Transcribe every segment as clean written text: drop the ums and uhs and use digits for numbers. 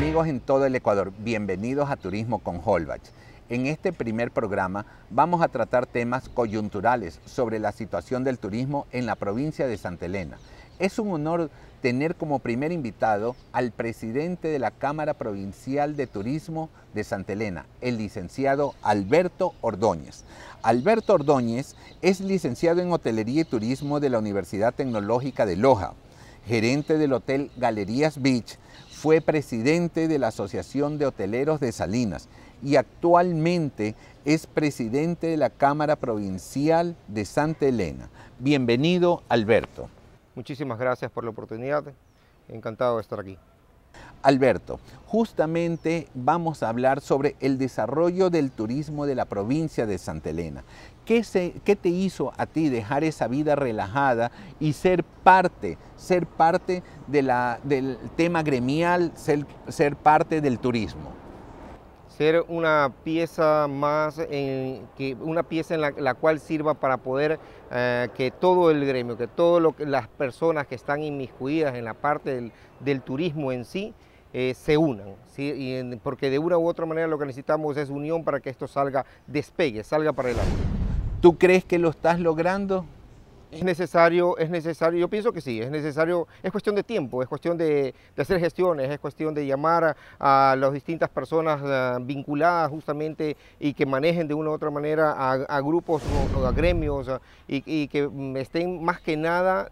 Amigos en todo el Ecuador, bienvenidos a Turismo con Holbach. En este primer programa vamos a tratar temas coyunturales sobre la situación del turismo en la provincia de Santa Elena. Es un honor tener como primer invitado al presidente de la Cámara Provincial de Turismo de Santa Elena, el licenciado Alberto Ordóñez. Alberto Ordóñez es licenciado en Hotelería y Turismo de la Universidad Tecnológica de Loja, gerente del Hotel Galerías Beach, fue presidente de la Asociación de Hoteleros de Salinas y actualmente es presidente de la Cámara Provincial de Santa Elena. Bienvenido, Alberto. Muchísimas gracias por la oportunidad, encantado de estar aquí. Alberto, justamente vamos a hablar sobre el desarrollo del turismo de la provincia de Santa Elena. ¿Qué te hizo a ti dejar esa vida relajada y ser parte del tema gremial, ser parte del turismo? Ser una pieza más, una pieza en la cual sirva para poder que todo el gremio, que todas las personas que están inmiscuidas en la parte del turismo en sí, se unan, ¿sí? Porque de una u otra manera lo que necesitamos es unión para que esto despegue, salga para adelante. ¿Tú crees que lo estás logrando? Es necesario, yo pienso que sí, es necesario, es cuestión de tiempo, es cuestión de hacer gestiones, es cuestión de llamar a las distintas personas vinculadas justamente y que manejen de una u otra manera a grupos o a gremios y que estén más que nada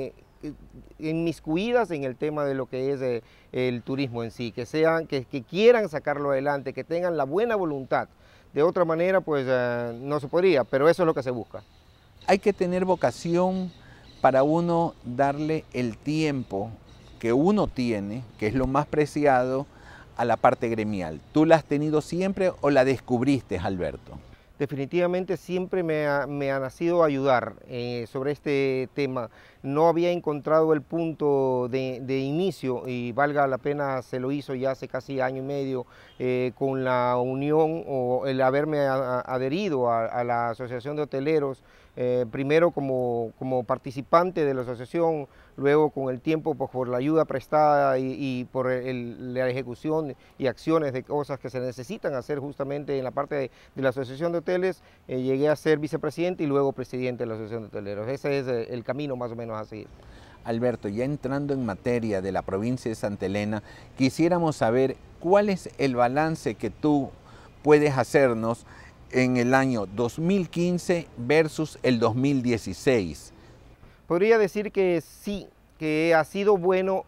inmiscuidas en el tema de lo que es el turismo en sí, que quieran sacarlo adelante, que tengan la buena voluntad. De otra manera, pues no se podría, pero eso es lo que se busca. Hay que tener vocación para uno darle el tiempo que uno tiene, que es lo más preciado, a la parte gremial. ¿Tú la has tenido siempre o la descubriste, Alberto? Definitivamente siempre me ha nacido ayudar sobre este tema. No había encontrado el punto de inicio y valga la pena, se lo hizo ya hace casi año y medio con la unión o el haberme adherido a la Asociación de Hoteleros, primero como participante de la asociación, luego con el tiempo pues, por la ayuda prestada y por la ejecución y acciones de cosas que se necesitan hacer justamente en la parte de la Asociación de Hoteles, llegué a ser vicepresidente y luego presidente de la Asociación de Hoteleros. Ese es el camino más o menos a seguir. Alberto, ya entrando en materia de la provincia de Santa Elena, quisiéramos saber cuál es el balance que tú puedes hacernos en el año 2015 versus el 2016. Podría decir que sí, que ha sido bueno,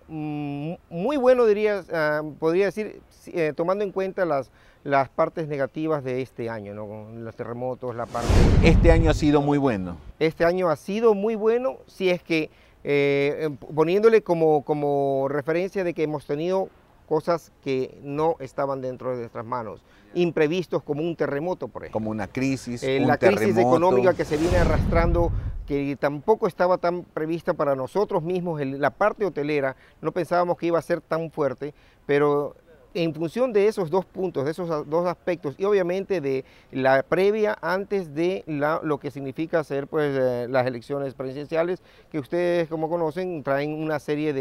muy bueno podría decir, tomando en cuenta las partes negativas de este año, ¿no? Los terremotos, la parte... Este año ha sido muy bueno. Este año ha sido muy bueno, si es que poniéndole como referencia de que hemos tenido cosas que no estaban dentro de nuestras manos, imprevistos como un terremoto, por ejemplo. Como una crisis, la crisis económica que se viene arrastrando, que tampoco estaba tan prevista para nosotros mismos, la parte hotelera, no pensábamos que iba a ser tan fuerte, pero en función de esos dos puntos, de esos dos aspectos y obviamente de la previa antes de lo que significa hacer pues, las elecciones presidenciales, que ustedes como conocen traen una serie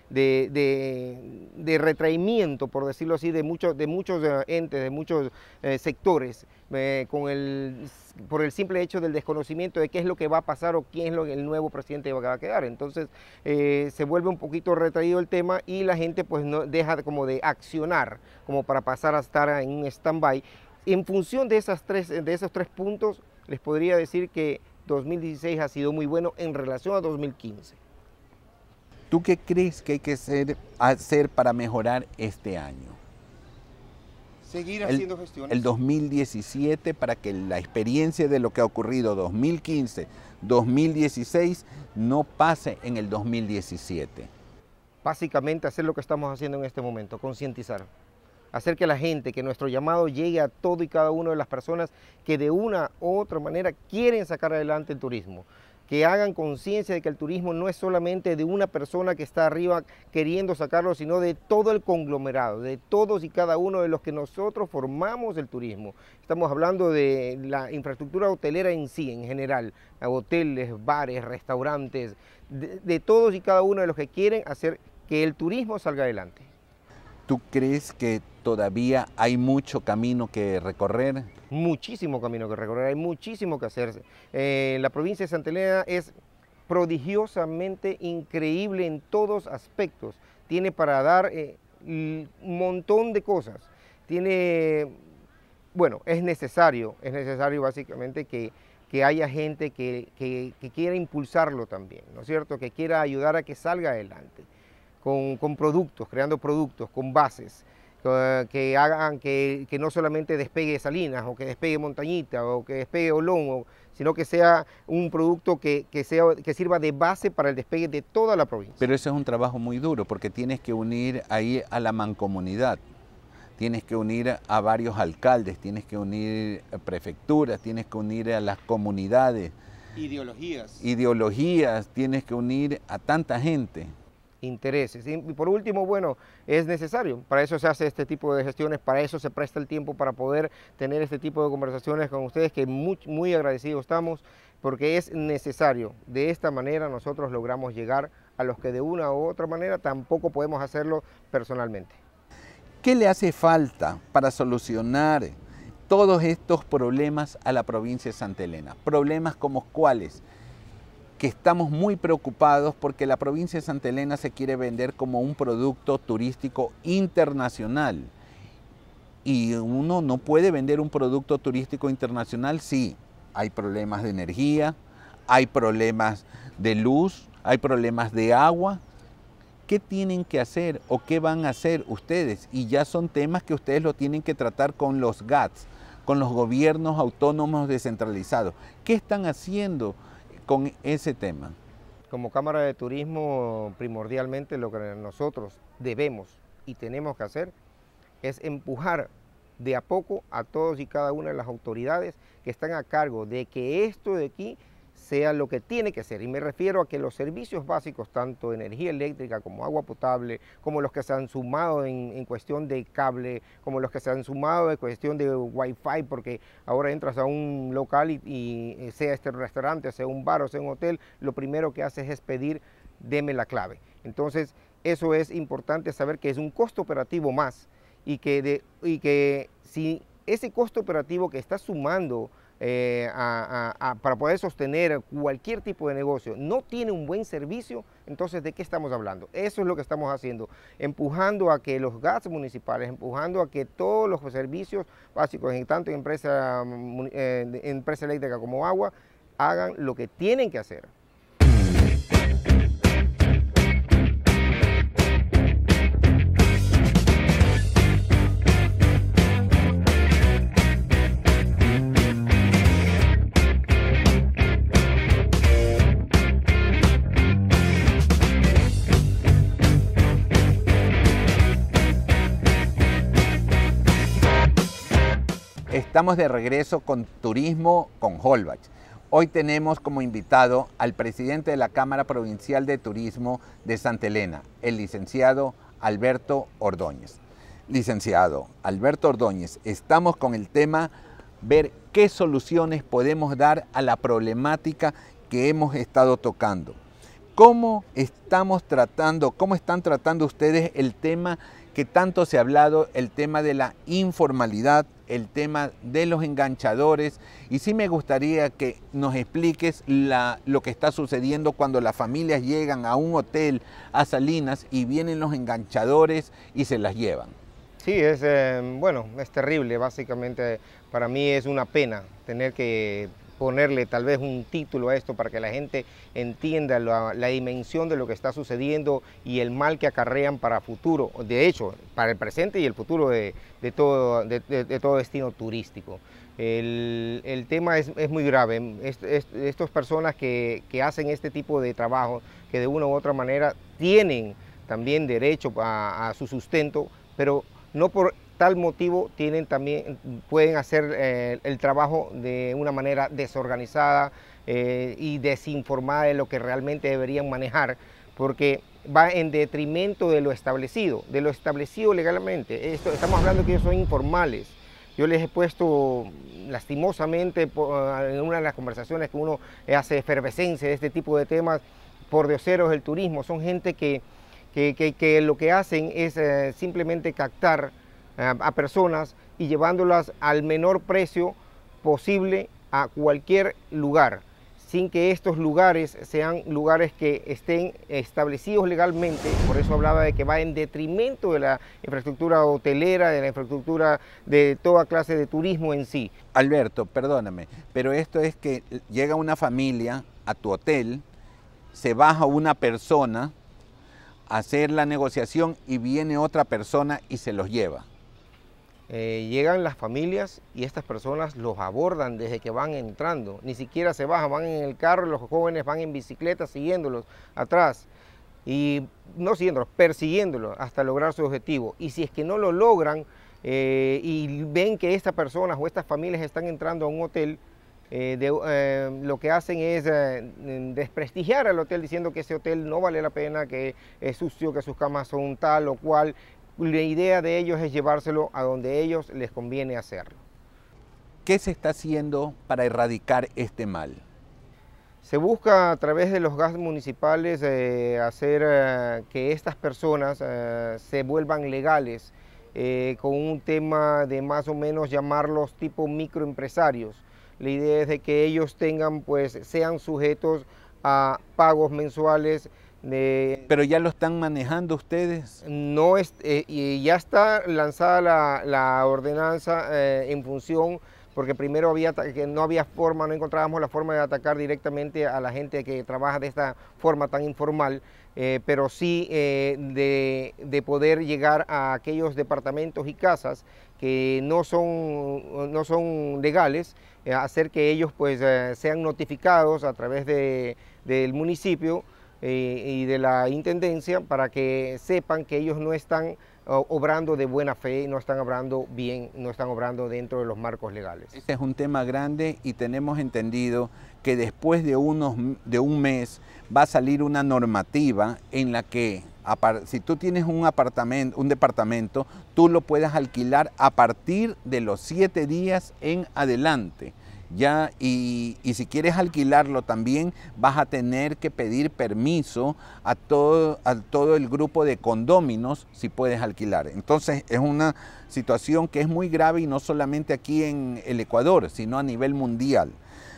de retraimiento, por decirlo así, de muchos entes, de muchos sectores, por el simple hecho del desconocimiento de qué es lo que va a pasar o quién es el nuevo presidente que va a quedar. Entonces se vuelve un poquito retraído el tema y la gente pues no deja como de accionar, como para pasar a estar en un stand-by. En función de esos tres puntos, les podría decir que 2016 ha sido muy bueno en relación a 2015. ¿Tú qué crees que hay que hacer para mejorar este año? Seguir haciendo gestiones. El 2017, para que la experiencia de lo que ha ocurrido 2015, 2016, no pase en el 2017. Básicamente hacer lo que estamos haciendo en este momento, concientizar. Hacer que la gente, que nuestro llamado llegue a todo y cada una de las personas que de una u otra manera quieren sacar adelante el turismo. Que hagan conciencia de que el turismo no es solamente de una persona que está arriba queriendo sacarlo, sino de todo el conglomerado, de todos y cada uno de los que nosotros formamos el turismo. Estamos hablando de la infraestructura hotelera en sí, en general, hoteles, bares, restaurantes, de todos y cada uno de los que quieren hacer que el turismo salga adelante. ¿Tú crees que todavía hay mucho camino que recorrer? Muchísimo camino que recorrer, hay muchísimo que hacerse. La provincia de Santa Elena es prodigiosamente increíble en todos aspectos. Tiene para dar un montón de cosas. Bueno, es necesario básicamente que haya gente que quiera impulsarlo también, ¿no es cierto? Que quiera ayudar a que salga adelante, con productos, creando productos, con bases, que hagan que no solamente despegue Salinas, o que despegue Montañita, o que despegue Olón, sino que sea un producto que sirva de base para el despegue de toda la provincia. Pero eso es un trabajo muy duro, porque tienes que unir ahí a la mancomunidad, tienes que unir a varios alcaldes, tienes que unir a prefecturas, tienes que unir a las comunidades. Ideologías, tienes que unir a tanta gente. Intereses. Y por último, bueno, es necesario, para eso se hace este tipo de gestiones, para eso se presta el tiempo para poder tener este tipo de conversaciones con ustedes, que muy agradecidos estamos, porque es necesario. De esta manera nosotros logramos llegar a los que de una u otra manera tampoco podemos hacerlo personalmente. ¿Qué le hace falta para solucionar todos estos problemas a la provincia de Santa Elena? Problemas como cuáles, que estamos muy preocupados porque la provincia de Santa Elena se quiere vender como un producto turístico internacional. Y uno no puede vender un producto turístico internacional si hay problemas de energía, hay problemas de luz, hay problemas de agua. ¿Qué tienen que hacer o qué van a hacer ustedes? Y ya son temas que ustedes lo tienen que tratar con los GATS, con los gobiernos autónomos descentralizados. ¿Qué están haciendo con ese tema? Como Cámara de Turismo, primordialmente lo que nosotros debemos y tenemos que hacer es empujar de a poco a todos y cada una de las autoridades que están a cargo de que esto de aquí sea lo que tiene que ser. Y me refiero a que los servicios básicos, tanto energía eléctrica como agua potable, como los que se han sumado en cuestión de cable, como los que se han sumado en cuestión de wifi, porque ahora entras a un local y sea este restaurante, sea un bar o sea un hotel, lo primero que haces es pedir, deme la clave. Entonces, eso es importante saber que es un costo operativo más y que si ese costo operativo que está sumando para poder sostener cualquier tipo de negocio no tiene un buen servicio, entonces ¿de qué estamos hablando? Eso es lo que estamos haciendo, empujando a que los GATS municipales, empujando a que todos los servicios básicos, tanto en empresa eléctrica como agua, hagan lo que tienen que hacer. Estamos de regreso con Turismo con Holbach. Hoy tenemos como invitado al presidente de la Cámara Provincial de Turismo de Santa Elena, el licenciado Alberto Ordóñez. Licenciado Alberto Ordóñez, estamos con el tema ver qué soluciones podemos dar a la problemática que hemos estado tocando. ¿Cómo están tratando ustedes el tema que tanto se ha hablado, el tema de la informalidad, el tema de los enganchadores? Y sí me gustaría que nos expliques lo que está sucediendo cuando las familias llegan a un hotel, a Salinas, y vienen los enganchadores y se las llevan. Sí, es terrible. Básicamente para mí es una pena tener que ponerle tal vez un título a esto para que la gente entienda la dimensión de lo que está sucediendo y el mal que acarrean para futuro, de hecho, para el presente y el futuro de todo destino turístico. El tema es muy grave. Estas personas que hacen este tipo de trabajo, que de una u otra manera tienen también derecho a su sustento, pero no por tal motivo pueden hacer el trabajo de una manera desorganizada y desinformada de lo que realmente deberían manejar, porque va en detrimento de lo establecido legalmente. Estamos hablando que ellos son informales. Yo les he puesto lastimosamente en una de las conversaciones que uno hace efervescencia de este tipo de temas, pordioseros del turismo. Son gente que que lo que hacen es simplemente captar a personas y llevándolas al menor precio posible a cualquier lugar, sin que estos lugares sean lugares que estén establecidos legalmente. Por eso hablaba de que va en detrimento de la infraestructura hotelera, de la infraestructura de toda clase de turismo en sí. Alberto, perdóname, pero esto es que llega una familia a tu hotel, se baja una persona a hacer la negociación y viene otra persona y se los lleva. Llegan las familias y estas personas los abordan desde que van entrando, ni siquiera se bajan, van en el carro, los jóvenes van en bicicleta siguiéndolos atrás, y no siguiéndolos, persiguiéndolos hasta lograr su objetivo. Y si es que no lo logran y ven que estas personas o estas familias están entrando a un hotel, lo que hacen es desprestigiar al hotel diciendo que ese hotel no vale la pena, que es sucio, que sus camas son tal o cual. La idea de ellos es llevárselo a donde ellos les conviene hacerlo. ¿Qué se está haciendo para erradicar este mal? Se busca a través de los gas municipales hacer que estas personas se vuelvan legales con un tema de más o menos llamarlos tipo microempresarios. La idea es de que ellos tengan, pues, sean sujetos a pagos mensuales. ¿Pero ya lo están manejando ustedes? No y ya está lanzada la ordenanza en función, porque primero que no había forma, no encontrábamos la forma de atacar directamente a la gente que trabaja de esta forma tan informal, pero sí de poder llegar a aquellos departamentos y casas que no son legales, hacer que ellos pues sean notificados a través del municipio y de la intendencia, para que sepan que ellos no están obrando de buena fe, no están obrando bien, no están obrando dentro de los marcos legales. Este es un tema grande y tenemos entendido que después de un mes va a salir una normativa en la que si tú tienes un departamento, tú lo puedes alquilar a partir de los 7 días en adelante. Ya, y si quieres alquilarlo también vas a tener que pedir permiso a todo el grupo de condóminos si puedes alquilar. Entonces es una situación que es muy grave y no solamente aquí en el Ecuador, sino a nivel mundial.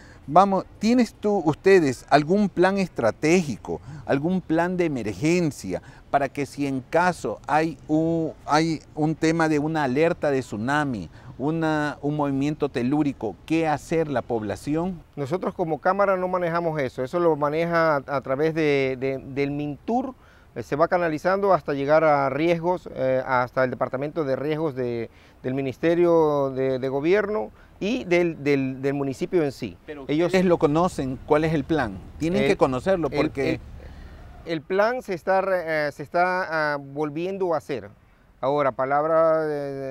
¿Tienes ustedes algún plan estratégico, algún plan de emergencia para que si en caso hay un tema de una alerta de tsunami, un movimiento telúrico, qué hacer la población? Nosotros como Cámara no manejamos eso lo maneja a través del MINTUR, se va canalizando hasta llegar a riesgos, hasta el Departamento de Riesgos del Ministerio de Gobierno y del municipio en sí. Pero ellos lo conocen, ¿cuál es el plan? Tienen que conocerlo porque... El plan se está volviendo a hacer. Ahora, palabra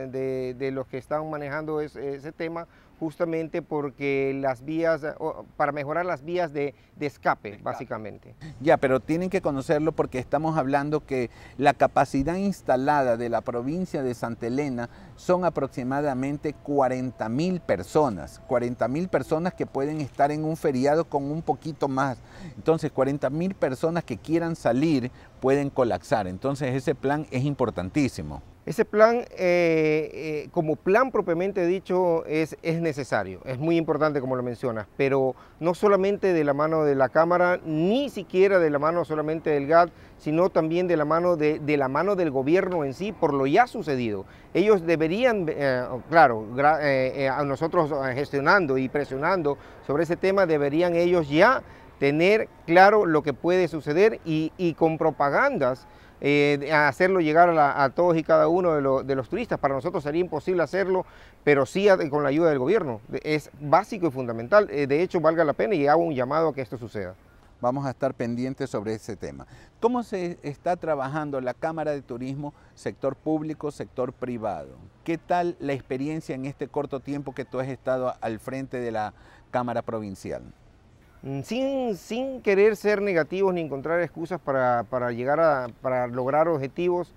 de los que están manejando ese tema, justamente porque las vías, para mejorar las vías de escape, básicamente. Ya, pero tienen que conocerlo porque estamos hablando que la capacidad instalada de la provincia de Santa Elena son aproximadamente 40.000 personas. 40.000 personas que pueden estar en un feriado con un poquito más. Entonces, 40.000 personas que quieran salir pueden colapsar. Entonces, ese plan es importantísimo. Ese plan, como plan propiamente dicho, es necesario, es muy importante como lo mencionas, pero no solamente de la mano de la Cámara, ni siquiera de la mano solamente del GAD, sino también de la mano del gobierno en sí, por lo ya sucedido. Ellos deberían, claro, a nosotros gestionando y presionando sobre ese tema, deberían ellos ya tener claro lo que puede suceder y con propagandas, hacerlo llegar a todos y cada uno de los turistas. Para nosotros sería imposible hacerlo, pero sí con la ayuda del gobierno. Es básico y fundamental. De hecho, valga la pena y hago un llamado a que esto suceda. Vamos a estar pendientes sobre ese tema. ¿Cómo se está trabajando la Cámara de Turismo, sector público, sector privado? ¿Qué tal la experiencia en este corto tiempo que tú has estado al frente de la Cámara Provincial? Sin querer ser negativos ni encontrar excusas para lograr objetivos,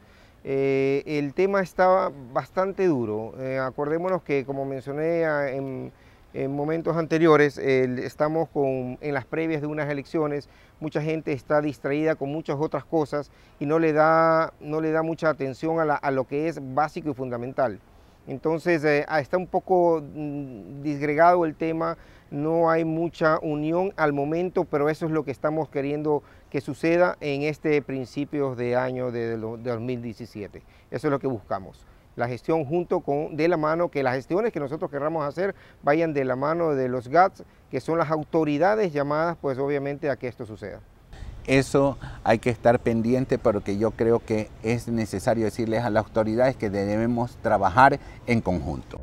el tema estaba bastante duro. Acordémonos que, como mencioné en momentos anteriores, estamos en las previas de unas elecciones, mucha gente está distraída con muchas otras cosas y no le da mucha atención a lo que es básico y fundamental. Entonces está un poco disgregado el tema, no hay mucha unión al momento, pero eso es lo que estamos queriendo que suceda en este principios de año de 2017. Eso es lo que buscamos. La gestión de la mano, que las gestiones que nosotros querramos hacer vayan de la mano de los GATS, que son las autoridades llamadas, pues obviamente, a que esto suceda. Eso hay que estar pendiente porque yo creo que es necesario decirles a las autoridades que debemos trabajar en conjunto.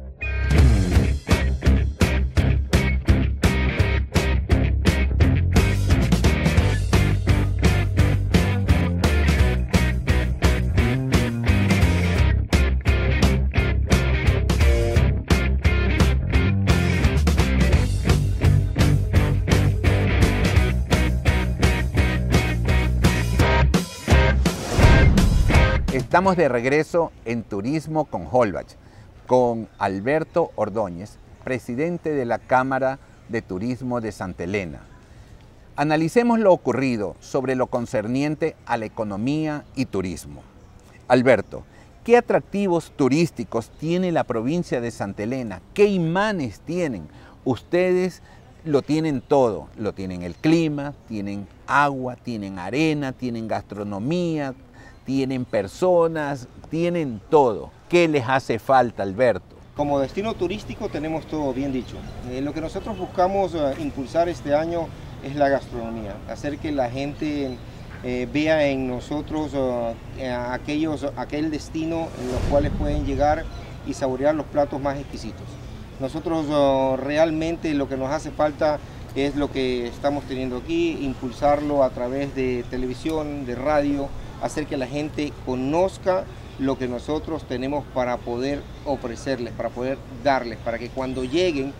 Estamos de regreso en Turismo con Holbach, con Alberto Ordóñez, presidente de la Cámara de Turismo de Santa Elena. Analicemos lo ocurrido sobre lo concerniente a la economía y turismo. Alberto, ¿qué atractivos turísticos tiene la provincia de Santa Elena? ¿Qué imanes tienen? Ustedes lo tienen todo, lo tienen el clima, tienen agua, tienen arena, tienen gastronomía, tienen personas, tienen todo. ¿Qué les hace falta, Alberto? Como destino turístico tenemos todo bien dicho. Lo que nosotros buscamos impulsar este año es la gastronomía, hacer que la gente vea en nosotros aquel destino en los cuales pueden llegar y saborear los platos más exquisitos. Nosotros realmente lo que nos hace falta es lo que estamos teniendo aquí, impulsarlo a través de televisión, de radio, hacer que la gente conozca lo que nosotros tenemos para poder ofrecerles, para poder darles, para que cuando lleguen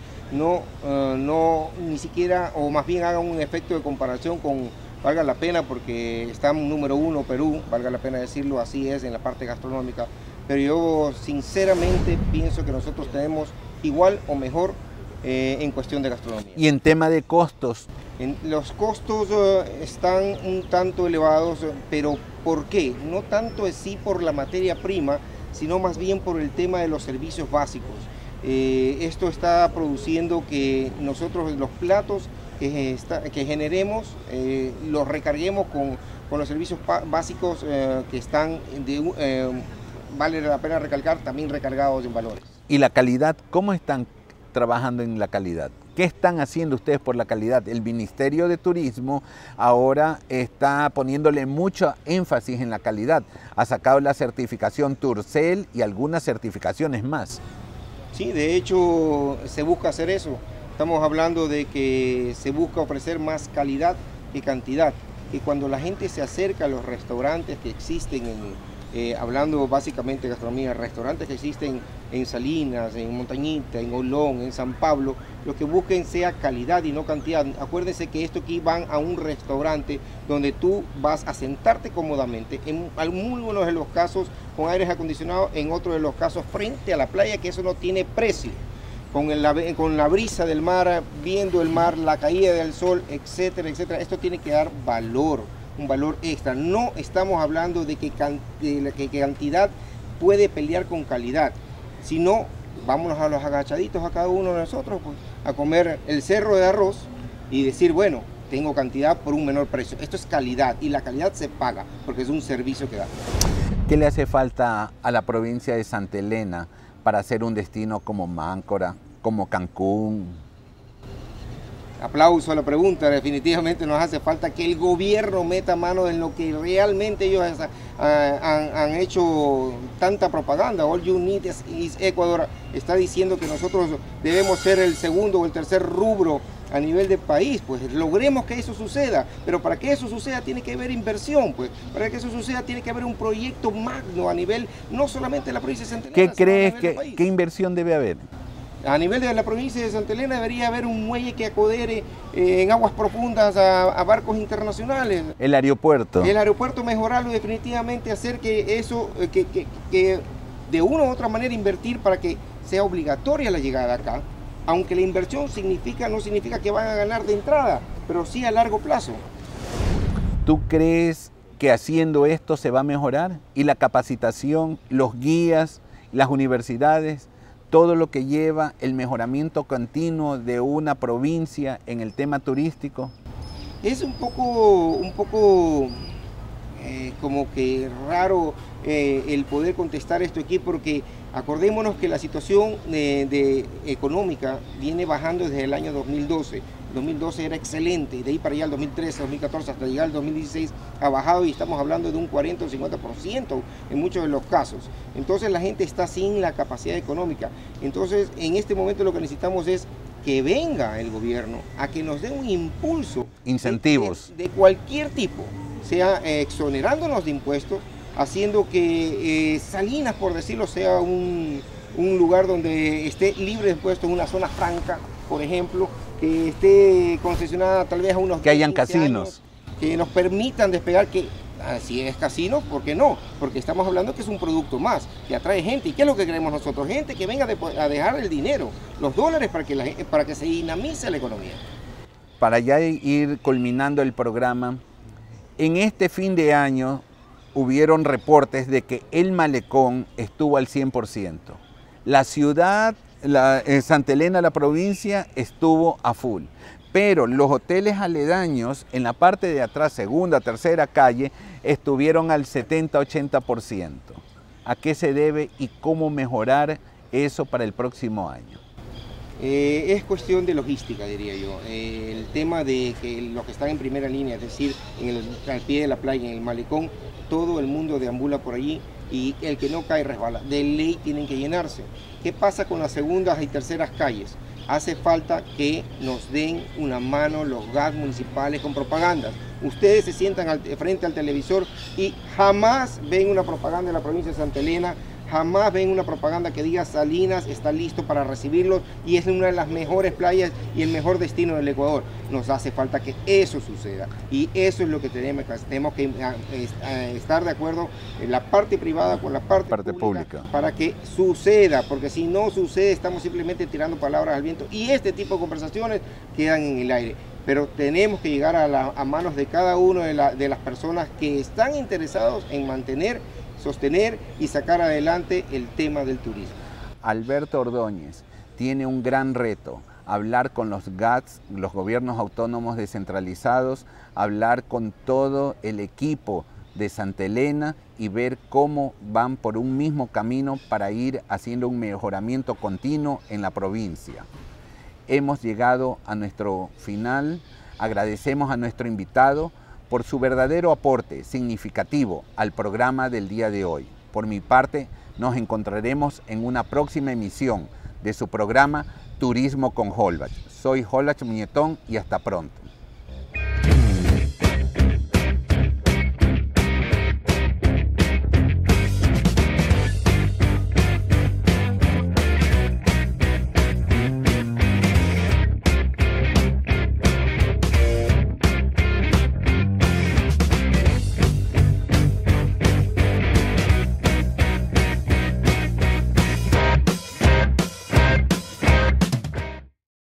ni siquiera, o más bien hagan un efecto de comparación con, valga la pena, porque está número uno Perú, valga la pena decirlo, así es en la parte gastronómica, pero yo sinceramente pienso que nosotros tenemos igual o mejor en cuestión de gastronomía. Y en tema de costos. Los costos están un tanto elevados, pero ¿por qué? No tanto es sí por la materia prima, sino más bien por el tema de los servicios básicos. Esto está produciendo que nosotros los platos que generemos los recarguemos con los servicios básicos que están, vale la pena recalcar, también recargados en valores. ¿Y la calidad? ¿Cómo están trabajando en la calidad? ¿Qué están haciendo ustedes por la calidad? El Ministerio de Turismo ahora está poniéndole mucho énfasis en la calidad. Ha sacado la certificación Turcel y algunas certificaciones más. Sí, de hecho se busca hacer eso. Estamos hablando de que se busca ofrecer más calidad que cantidad. Y cuando la gente se acerca a los restaurantes que existen hablando básicamente de gastronomía, restaurantes que existen en Salinas, en Montañita, en Olón, en San Pablo, lo que busquen sea calidad y no cantidad. Acuérdense que esto aquí van a un restaurante donde tú vas a sentarte cómodamente, en algunos de los casos con aires acondicionados, en otros de los casos frente a la playa, que eso no tiene precio. Con la brisa del mar, viendo el mar, la caída del sol, etcétera, etcétera. Esto tiene que dar valor, un valor extra. No estamos hablando de que cantidad puede pelear con calidad, sino vámonos a los agachaditos a cada uno de nosotros, pues, a comer el cerro de arroz y decir, bueno, tengo cantidad por un menor precio. Esto es calidad y la calidad se paga porque es un servicio que da. ¿Qué le hace falta a la provincia de Santa Elena para ser un destino como Máncora, como Cancún? Aplauso a la pregunta. Definitivamente nos hace falta que el gobierno meta mano en lo que realmente ellos han hecho tanta propaganda. All You Need is Ecuador está diciendo que nosotros debemos ser el segundo o el tercer rubro a nivel de país. Pues logremos que eso suceda, pero para que eso suceda tiene que haber inversión, pues para que eso suceda tiene que haber un proyecto magno a nivel no solamente de la provincia de Santa Elena. ¿Qué crees qué inversión debe haber? A nivel de la provincia de Santa Elena debería haber un muelle que acodere en aguas profundas a barcos internacionales. El aeropuerto. El aeropuerto mejorarlo definitivamente, hacer que eso, que de una u otra manera invertir para que sea obligatoria la llegada acá, aunque la inversión no significa que van a ganar de entrada, pero sí a largo plazo. ¿Tú crees que haciendo esto se va a mejorar? Y la capacitación, los guías, las universidades, todo lo que lleva el mejoramiento continuo de una provincia en el tema turístico. Es un poco como que raro el poder contestar esto aquí, porque acordémonos que la situación económica viene bajando desde el año 2012. El 2012 era excelente, de ahí para allá el 2013, 2014 hasta llegar al 2016 ha bajado y estamos hablando de un 40 o 50% en muchos de los casos. Entonces la gente está sin la capacidad económica. Entonces en este momento lo que necesitamos es que venga el gobierno a que nos dé un impulso. Incentivos. De cualquier tipo, sea exonerándonos de impuestos, haciendo que Salinas, por decirlo, sea un lugar donde esté libre de impuestos, una zona franca, por ejemplo, que esté concesionada tal vez a unos... Que hayan casinos. Años, que nos permitan despegar, que si es casino, ¿por qué no? Porque estamos hablando que es un producto más, que atrae gente. ¿Y qué es lo que queremos nosotros? Gente que venga a dejar el dinero, los dólares, para que se dinamice la economía. Para ya ir culminando el programa, en este fin de año hubieron reportes de que el malecón estuvo al 100%. La ciudad, Santa Elena, la provincia, estuvo a full. Pero los hoteles aledaños en la parte de atrás, segunda, tercera calle, estuvieron al 70-80%. ¿A qué se debe y cómo mejorar eso para el próximo año? Es cuestión de logística, diría yo. El tema de que los que están en primera línea, es decir, al pie de la playa, en el malecón, todo el mundo deambula por allí y el que no cae resbala. De ley tienen que llenarse. ¿Qué pasa con las segundas y terceras calles? Hace falta que nos den una mano los GATS municipales con propagandas. Ustedes se sientan frente al televisor y jamás ven una propaganda de la provincia de Santa Elena, jamás ven una propaganda que diga Salinas está listo para recibirlos y es una de las mejores playas y el mejor destino del Ecuador. Nos hace falta que eso suceda y eso es lo que tenemos que estar de acuerdo en la parte privada con la parte pública para que suceda, porque si no sucede estamos simplemente tirando palabras al viento y este tipo de conversaciones quedan en el aire. Pero tenemos que llegar a manos de cada uno de las personas que están interesados en sostener y sacar adelante el tema del turismo. Alberto Ordóñez tiene un gran reto, hablar con los GATS, los gobiernos autónomos descentralizados, hablar con todo el equipo de Santa Elena y ver cómo van por un mismo camino para ir haciendo un mejoramiento continuo en la provincia. Hemos llegado a nuestro final, agradecemos a nuestro invitado por su verdadero aporte significativo al programa del día de hoy. Por mi parte, nos encontraremos en una próxima emisión de su programa Turismo con Holbach. Soy Holbach Muñetón y hasta pronto.